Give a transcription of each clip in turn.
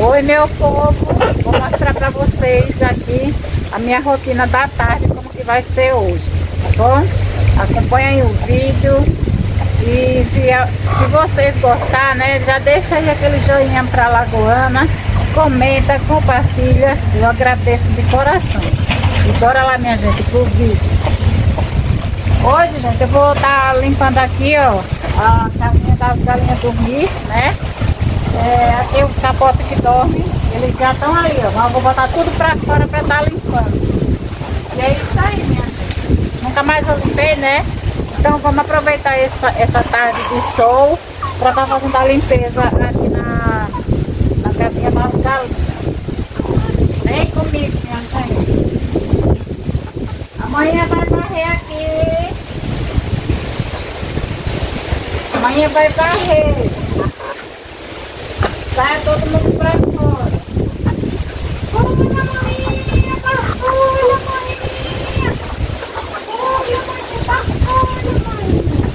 Oi, meu povo, vou mostrar para vocês aqui a minha rotina da tarde, como que vai ser hoje, tá bom? Acompanhem o vídeo e se vocês gostarem, né, já deixa aí aquele joinha para Lagoana, comenta, compartilha, eu agradeço de coração. E bora lá, minha gente, pro vídeo. Hoje, gente, eu vou estar limpando aqui, ó, a casinha das galinhas dormir, né? Aqui os capotes que dormem, eles já estão ali, ó. Mas eu vou botar tudo pra fora pra estar limpando. E é isso aí, minha gente. Nunca mais eu limpei, né? Então vamos aproveitar essa tarde de sol pra estar fazendo a limpeza aqui na casinha das galinhas. Vem comigo, minha gente. Amanhã vai varrer aqui. Amanhã vai varrer. Sai todo mundo pra fora. Olha, maninha, pra fora, maninha. Olha, maninha, pra fora, maninha.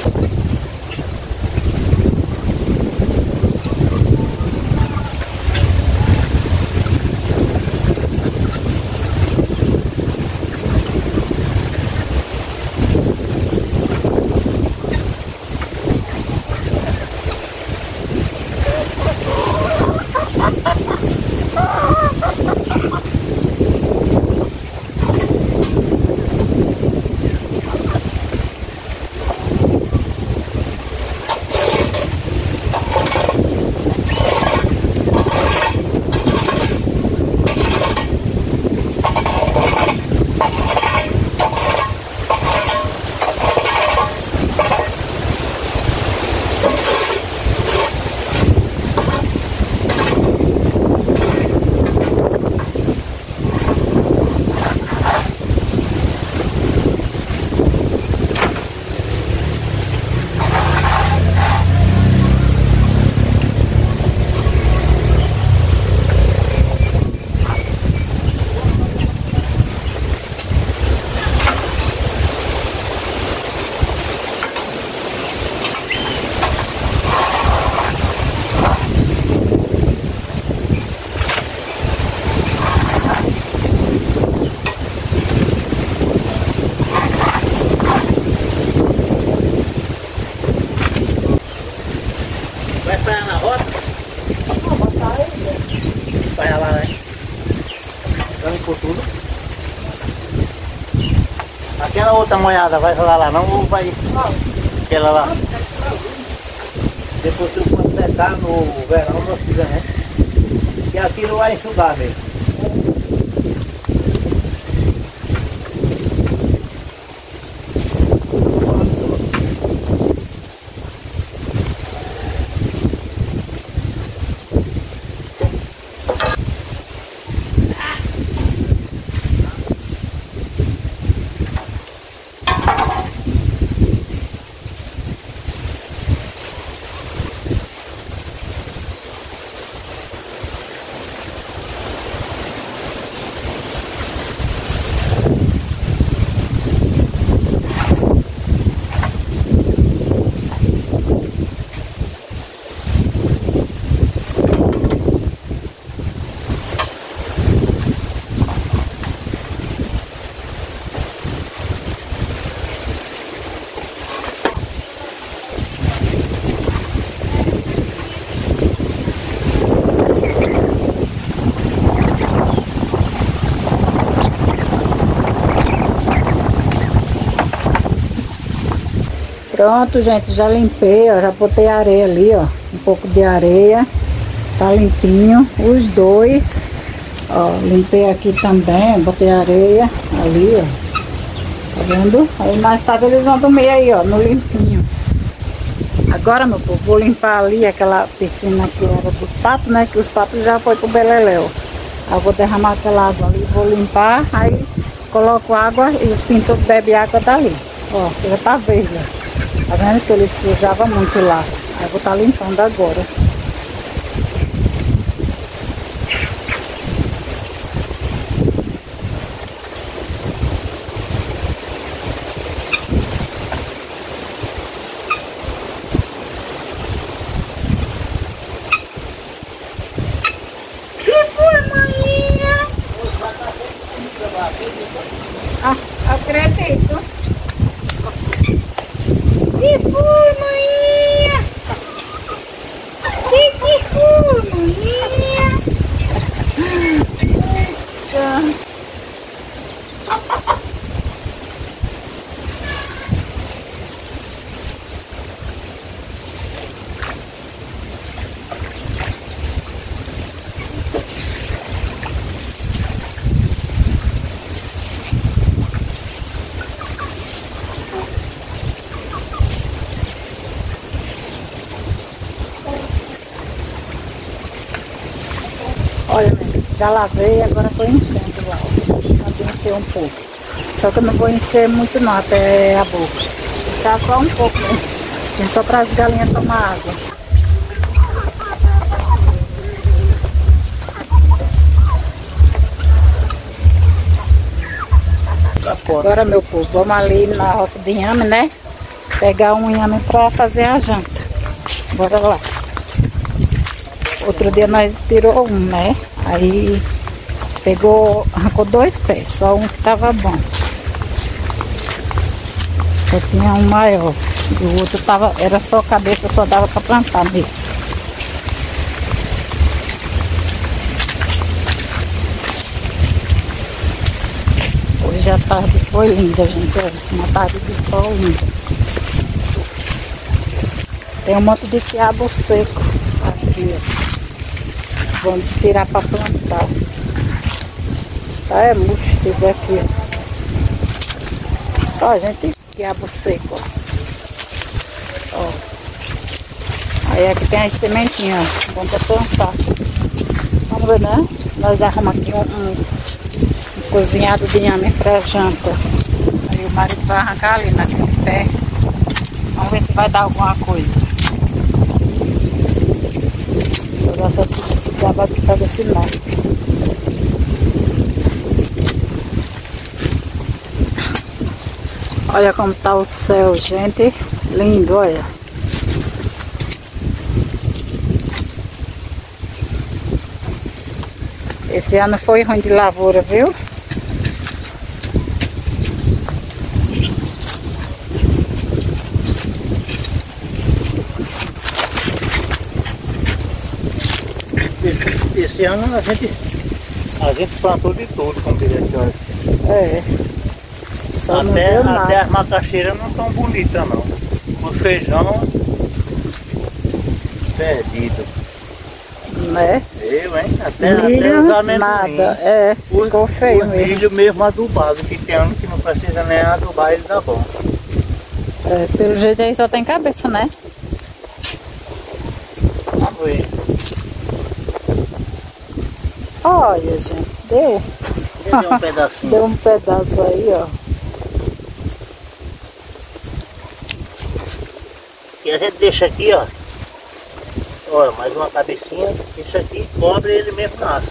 Aquela outra moeda vai jogar lá não ou vai aquela lá? Depois tu pode secar no verão, não precisa, né? Que aquilo vai enxugar mesmo. Pronto, gente, já limpei, ó, já botei areia ali, ó, um pouco de areia, tá limpinho, os dois, ó, limpei aqui também, botei areia ali, ó, tá vendo? Aí mais tarde eles vão dormir aí, ó, no limpinho. Agora, meu povo, vou limpar ali aquela piscina que era dos patos, né, que os patos já foi pro beleléu. Aí eu vou derramar aquela água ali, vou limpar, aí coloco água e os pintos bebem água dali, ó, já tá verde, ó. Tá vendo que ele sujava muito lá? Aí eu vou estar limpando agora. Que foi, maninha? Ah, acredito. Que foi, maninha? Que foi, maninha? Eita. Olha, já lavei, agora estou enchendo lá. Vou encher um pouco. Só que eu não vou encher muito não, até a boca. Tá só um pouco mesmo. É só para as galinhas tomar água. Agora, meu povo, vamos ali na roça de inhame, né? pegar um inhame pra fazer a janta. Bora lá. Outro dia nós tirou um, né? Aí arrancou 2 pés, só um que tava bom. Só tinha um maior. E o outro era só cabeça, só dava pra plantar mesmo. Hoje a tarde foi linda, gente. Olha, uma tarde de sol linda. Tem um monte de quiabo seco aqui, ó. Vamos tirar para plantar. Tá, é murcho esses daqui, ó. Ó, gente, quiabo seco, ó. Aí aqui tem as sementinhas, ó. Vamos para plantar. Vamos ver, né? Nós arrumamos aqui um cozinhado de inhame para janta. Aí o marido vai arrancar ali naquele pé. Vamos ver se vai dar alguma coisa. Eu já tô aqui para ver se nasce. Olha como tá o céu, gente. Lindo, olha. Esse ano foi ruim de lavoura, viu? Esse ano a gente plantou de tudo, como diria aqui, olha. É. Só até as macaxeiras não estão bonitas não. O feijão perdido. Né? Eu, hein? Até Milho, os amendoim. nada. É, ficou feio mesmo. Milho mesmo adubado, que tem ano que não precisa nem adubar, ele dá bom. É, pelo jeito aí só tem cabeça, né? Vamos ver. Olha, gente, deu. Deu um pedacinho. Deu um pedaço aí, ó. E a gente deixa aqui, ó. Olha, mais uma cabecinha. Isso aqui cobre ele mesmo nasce.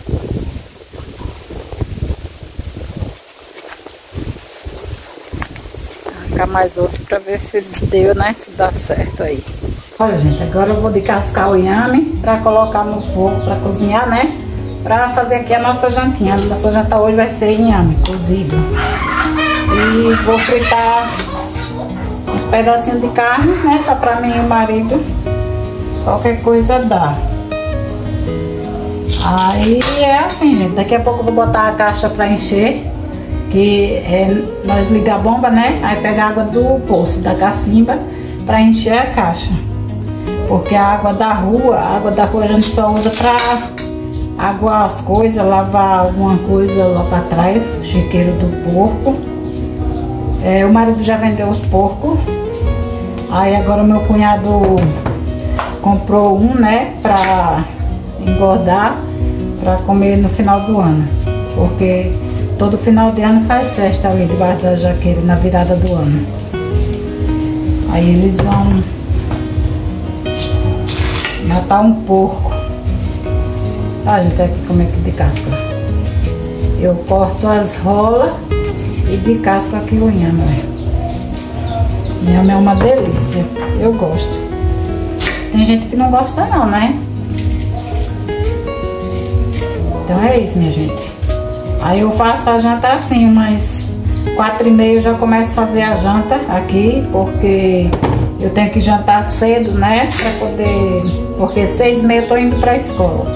Arrancar mais outro pra ver se deu, né? Se dá certo aí. Olha, gente, agora eu vou descascar o inhame pra colocar no fogo pra cozinhar, né? Pra fazer aqui a nossa jantinha. A nossa janta hoje vai ser inhame cozido. E vou fritar uns pedacinhos de carne, né? Só pra mim e o marido. Qualquer coisa dá. Aí é assim, gente. Daqui a pouco eu vou botar a caixa pra encher. Que nós ligar a bomba, né? Aí pega a água do poço, da cacimba, pra encher a caixa. Porque a água da rua a gente só usa pra aguar as coisas, lavar alguma coisa lá pra trás, o chiqueiro do porco. O marido já vendeu os porcos. Aí agora o meu cunhado comprou um, né, pra engordar, pra comer no final do ano. Porque todo final de ano faz festa ali debaixo da jaqueira, na virada do ano. Aí eles vão matar um porco. Tá, gente, aqui como é que de casca. Eu corto as rolas e de casca aqui o inhame. Inhame é uma delícia. Eu gosto. Tem gente que não gosta não, né? Então é isso, minha gente. Aí eu faço a janta assim, umas 4h30 eu já começo a fazer a janta aqui, porque eu tenho que jantar cedo, né? Pra poder... Porque 6h30 eu tô indo pra escola.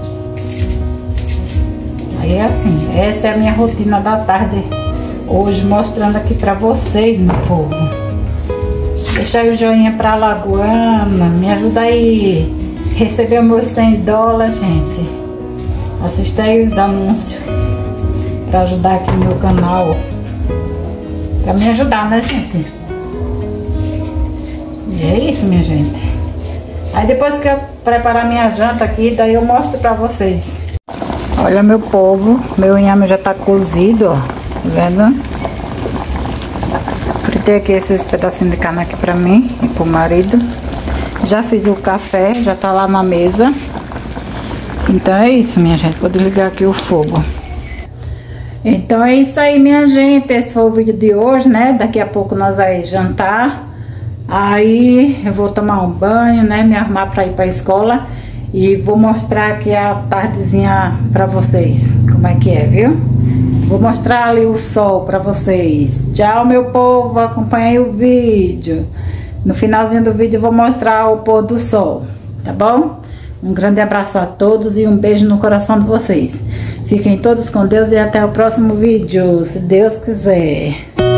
Aí é assim, essa é a minha rotina da tarde hoje, mostrando aqui pra vocês, meu povo. Deixa aí o joinha pra Lagoana, me ajuda aí a receber meus $100, gente. Assista aí os anúncios pra ajudar aqui no meu canal. Pra me ajudar, né, gente? E é isso, minha gente. Aí depois que eu preparar minha janta aqui, daí eu mostro pra vocês. Olha, meu povo, meu inhame já tá cozido, ó. Tá vendo? Fritei aqui esses pedacinhos de carne aqui pra mim e pro marido. Já fiz o café, já tá lá na mesa. Então é isso, minha gente. Vou desligar aqui o fogo. Então é isso aí, minha gente. Esse foi o vídeo de hoje, né? Daqui a pouco nós vamos jantar. Aí eu vou tomar um banho, né? Me arrumar para ir para a escola. E vou mostrar aqui a tardezinha para vocês. Como é que é, viu? Vou mostrar ali o sol para vocês. Tchau, meu povo. Acompanhem o vídeo. No finalzinho do vídeo eu vou mostrar o pôr do sol. Tá bom? Um grande abraço a todos e um beijo no coração de vocês. Fiquem todos com Deus e até o próximo vídeo, se Deus quiser.